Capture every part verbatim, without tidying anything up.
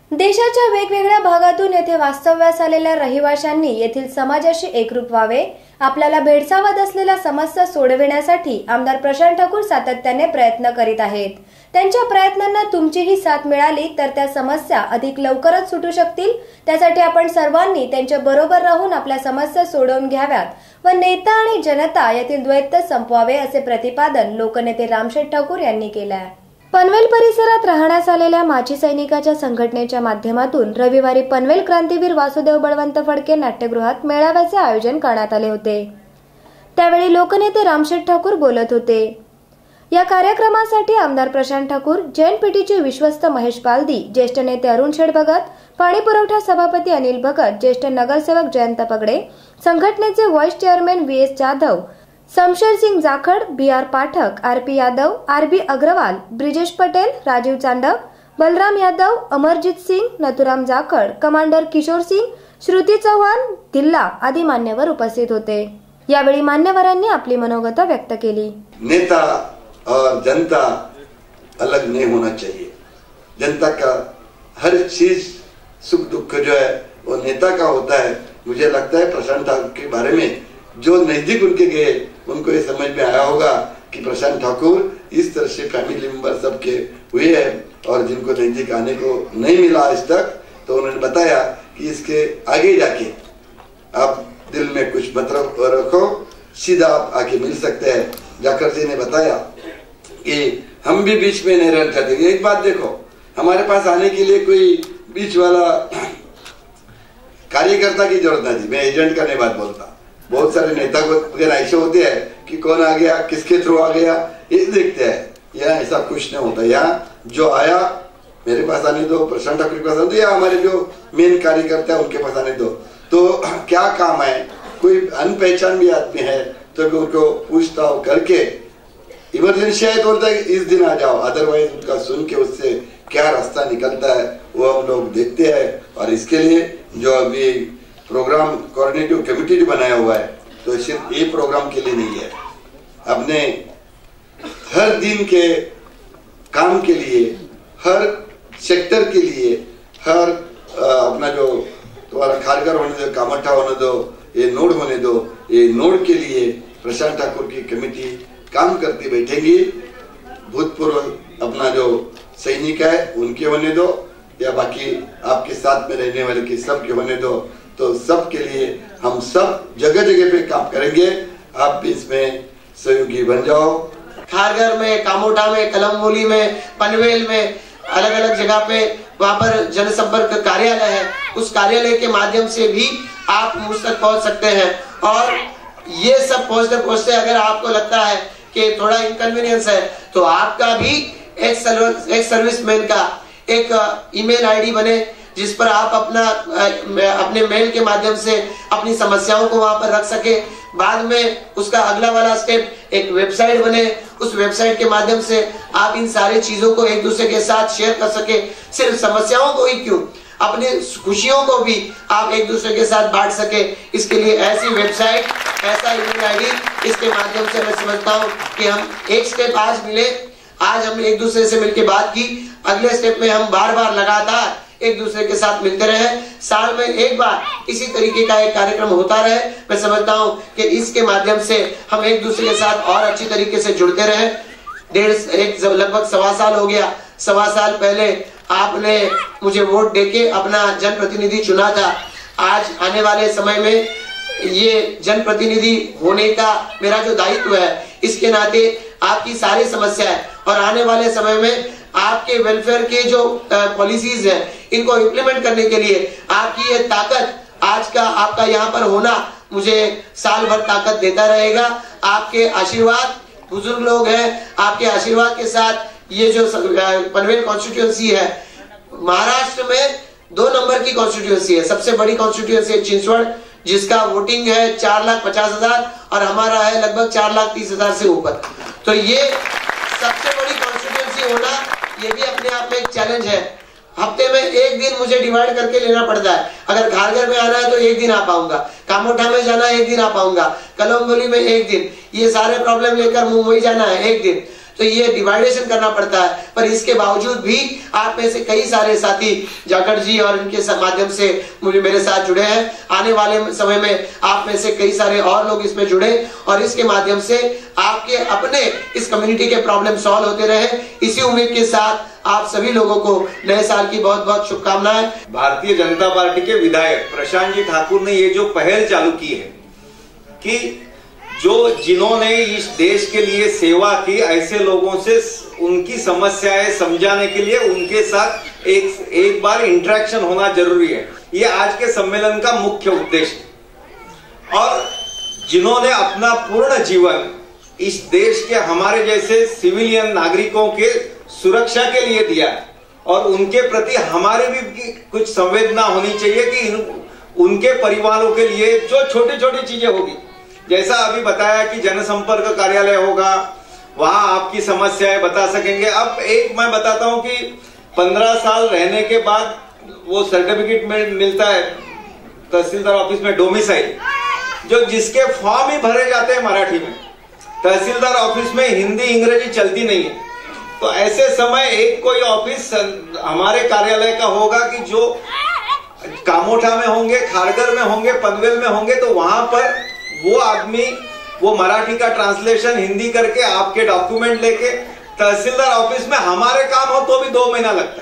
देशाच्या वेगवेगळ्या भागातून येथे वास्तव्यास आलेल्या रहिवाशांनी येथील समाजाशी एकरूप व्हावे, आपल्याला भेडसावत असलेल्या समस्या सोडविण्यासाठी आमदार प्रशांत ठाकूर सातत्याने प्रयत्न करीत आहेत। त्यांच्या प्रयत्नांना तुमचीही साथ मिळाली तर त्या समस्या अधिक लवकरच सुटू शकतील। त्यासाठी आपण सर्वांनी त्यांच्या बरोबर राहून आपल्या समस्या सोडवून घ्याव्यात व नेता आणि जनता यातील द्वैत संपवावे, असे प्रतिपादन लोकनेते रामशेठ ठाकूर यांनी केले आहे। पनवेल परिसरात राहण्यास आलेल्या माजी सैनिकाच्या संघटनेच्या माध्यमातून रविवारी पनवेल क्रांतीवीर वासुदेव बळवंत फडके नाट्यगृहात मेळाव्याचे आयोजन करण्यात आले होते। त्यावेळी लोकनेते रामशेठ ठाकूर बोलत होते। या कार्यक्रमासाठी आमदार प्रशांत ठाकूर, जैन पिटीचे विश्वस्त महेश पालदी, ज्येष्ठ नेते अरुण शेठ भगत, पाणी पुरवठा सभापती अनिल भगत, ज्येष्ठ नगरसेवक जयंत पगडे, संघटनेचे vice chairman V S Jadhav, Shamsher Singh Jakhar, B R Pathak, R P Yadav, R B Agarwal, Brijesh Patel, Rajeev Chandak, Balram Yadav, Amarjeet Singh, Nathuram Jakhar, commander Kishor Singh, Shruti Chauhan, दिल्ला आदि मान्यवर उपस्थित होते। यावेळी मान्यवरांनी आपली मनोगत व्यक्त केली। नेता और जनता अलग नहीं होना चाहिए। जनता का हर चीज सुख दुख जो है वो नेता का होता है। मुझे लगता है प्रशांत ठाकुर के बारे में जो नजदीक उनके गए उनको ये समझ में आया होगा कि प्रशांत ठाकुर इस तरह से फैमिली मेंबर सबके हुए हैं और जिनको नजदीक आने को नहीं मिला आज तक, तो उन्होंने बताया कि इसके आगे जाके आप दिल में कुछ मत रखो, सीधा आप आके मिल सकते हैं। जाकर जी ने बताया कि हम भी बीच में नहीं रहना चाहते। एक बात देखो, हमारे पास आने के लिए कोई बीच वाला कार्यकर्ता की जरूरत नहीं थी। मैं एजेंट का नहीं बात बोलता। बहुत सारे नेता वगैरह ऐसे होते हैं कि कौन आ गया, किसके थ्रू आ गया, ये देखते हैं। यहाँ ऐसा कुछ नहीं होता। यहाँ जो आया मेरे पास आने दो, प्रशांत ठाकुर के पास आने दो, या हमारे जो मेन कार्यकर्ता है उनके पास आने दो। तो क्या काम है, कोई अनपहचान भी आदमी है तो उनको पूछता हो करके, इमरजेंसी है तो बोलता है इस दिन आ जाओ, अदरवाइज उनका सुन के उससे क्या रास्ता निकलता है वो हम लोग देखते हैं। और इसके लिए जो अभी प्रोग्राम कोऑर्डिनेटिव कमेटी जो बनाया हुआ है, तो सिर्फ ये प्रोग्राम के लिए नहीं है, अपने हर दिन के काम के लिए, हर सेक्टर के लिए, हर अपना जो तुम्हारा खारगर होने दो, कामठा होने दो, ये नोड होने दो, ये नोड के लिए प्रशांत ठाकुर की कमेटी काम करती बैठेगी। भूतपूर्व अपना जो सैनिक है उनके होने दो, या बाकी आपके साथ में रहने वाले के सब के होने दो। तो सब के लिए हम सब जगह जगह पे काम करेंगे। आप भी इसमें सहयोगी बन जाओ। खारगर में, कामोठा में, कलमबोली में, पनवेल में, अलग अलग जगह पे वहाँ पर जनसंपर्क कार्यालय है। उस कार्यालय के माध्यम से भी आप मुझ तक पहुँच सकते हैं। और ये सब पहुँचते पहुँचते अगर आपको लगता है कि थोड़ा इनकन्वीनियंस है, तो आपका भी एक सर्विस एक सर्विसमैन का एक ईमेल आईडी बने, जिस पर आप अपना अपने मेल के माध्यम से अपनी समस्याओं को वहां पर रख सके। बाद में उसका अगला वाला स्टेप एक वेबसाइट बने, उस वेबसाइट के माध्यम से आप इन सारी चीजों को एक दूसरे के साथ शेयर कर सके। सिर्फ समस्याओं को ही क्यों, अपने खुशियों को भी आप एक दूसरे के साथ बांट सके। इसके लिए ऐसी वेबसाइट, ऐसा ईमेल आईडी, इसके माध्यम से मैं समझता हूँ कि हम एक स्टेप आज मिले, आज हम एक दूसरे से मिलकर बात की, अगले स्टेप में हम बार बार लगातार एक दूसरे के साथ मिलते रहे। साल में एक बार इसी तरीके का एक कार्यक्रम होता रहे। मैं समझता हूं कि इसके माध्यम से हम एक दूसरे के साथ और अच्छी तरीके से जुड़ते रहे। डेढ़ एक लगभग सवा साल हो गया, सवा साल पहले आपने मुझे वोट देके अपना जनप्रतिनिधि चुना था। आज आने वाले समय में ये जनप्रतिनिधि होने का मेरा जो दायित्व है, इसके नाते आपकी सारी समस्याएं और आने वाले समय में आपके वेलफेयर के जो पॉलिसीज हैं, इनको इम्प्लीमेंट करने के लिए आपकी ये ताकत, आज का आपका यहाँ पर होना मुझे साल भर ताकत देता रहेगा। आपके आशीर्वाद, बुजुर्ग लोग हैं, आपके आशीर्वाद के साथ ये जो पनवेल कॉन्स्टिट्यूएंसी है, महाराष्ट्र में दो नंबर की कॉन्स्टिट्यूएंसी है। सबसे बड़ी कॉन्स्टिट्यूएंसी है चिंचवड़, जिसका वोटिंग है चार लाख पचास हजार और हमारा है लगभग चार लाख तीस हजार से ऊपर। तो ये सबसे बड़ी कॉन्स्टिट्यूएंसी होना, ये भी अपने आप में एक चैलेंज है। हफ्ते में एक दिन मुझे डिवाइड करके लेना पड़ता है। अगर खारगर में आना है तो एक दिन आ पाऊंगा, कामोठा में जाना है एक दिन आ पाऊंगा, कलमबोली में एक दिन, ये सारे प्रॉब्लम लेकर मुंबई जाना है एक दिन। तो ये डिवाइडेशन करना पड़ता है। पर इसके बावजूद भी आप में से कई सारे साथी जाखड़ जी और इनके माध्यम से मुझे मेरे साथ जुड़े हैं। आने वाले समय में आप में से कई सारे और लोग इसमें जुड़े और इसके माध्यम से आपके अपने इस कम्युनिटी के प्रॉब्लम सॉल्व होते रहे। इसी उम्मीद के साथ आप सभी लोगों को नए साल की बहुत बहुत शुभकामनाएं। भारतीय जनता पार्टी के विधायक प्रशांत जी ठाकुर ने ये जो पहल चालू की है कि जो जिन्होंने इस देश के लिए सेवा की, ऐसे लोगों से उनकी समस्याएं समझाने के लिए उनके साथ एक एक बार इंटरेक्शन होना जरूरी है। ये आज के सम्मेलन का मुख्य उद्देश्य। और जिन्होंने अपना पूर्ण जीवन इस देश के हमारे जैसे सिविलियन नागरिकों के सुरक्षा के लिए दिया और उनके प्रति हमारी भी कुछ संवेदना होनी चाहिए कि उनके परिवारों के लिए जो छोटी छोटी चीजें होगी, जैसा अभी बताया कि जनसंपर्क कार्यालय होगा, वहां आपकी समस्याएं बता सकेंगे। अब एक मैं बताता हूं कि पंद्रह साल रहने के बाद वो सर्टिफिकेट में मिलता है तहसीलदार ऑफिस में डोमिसाइल, जो जिसके फॉर्म ही भरे जाते हैं मराठी में। तहसीलदार ऑफिस में हिंदी अंग्रेजी चलती नहीं है। तो ऐसे समय एक कोई ऑफिस हमारे कार्यालय का होगा कि जो कामोठा में होंगे, खारगर में होंगे, पनवेल में होंगे, तो वहां पर वो आदमी वो मराठी का ट्रांसलेशन हिंदी करके आपके डॉक्यूमेंट लेके तहसीलदार ऑफिस में हमारे काम हो तो भी दो महीना लगता है।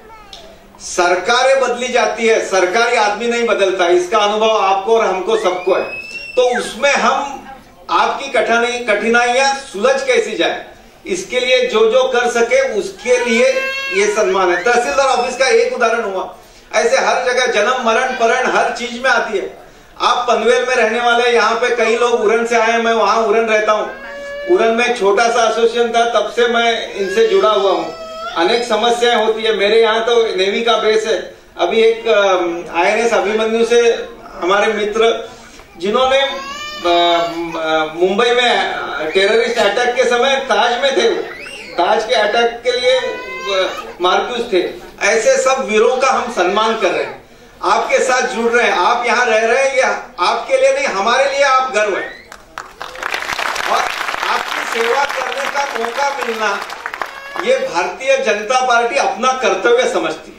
सरकारें बदली जाती है, सरकारी आदमी नहीं बदलता। इसका अनुभव आपको और हमको सबको है। तो उसमें हम आपकी कठिनाई कठिनाइयां सुलझ कैसी जाए, इसके लिए जो जो कर सके उसके लिए ये सम्मान है। तहसीलदार ऑफिस का एक उदाहरण हुआ, ऐसे हर जगह जन्म मरण परण हर चीज में आती है। आप पनवेल में रहने वाले, यहाँ पे कई लोग उरन से आए, मैं वहां उरन रहता हूँ। उरन में छोटा सा एसोसिएशन था, तब से मैं इनसे जुड़ा हुआ हूँ। अनेक समस्याएं होती है। मेरे यहाँ तो नेवी का बेस है। अभी एक आई एन एस अभिमन्यु से हमारे मित्र, जिन्होंने मुंबई में टेररिस्ट अटैक के समय ताज में थे, ताज के अटैक के लिए मार्क्यूस थे। ऐसे सब वीरों का हम सम्मान कर रहे हैं, आपके साथ जुड़ रहे हैं। आप यहाँ रह रहे हैं, ये आपके लिए नहीं हमारे लिए आप गर्व है। और आपकी सेवा करने का मौका मिलना, ये भारतीय जनता पार्टी अपना कर्तव्य समझती है।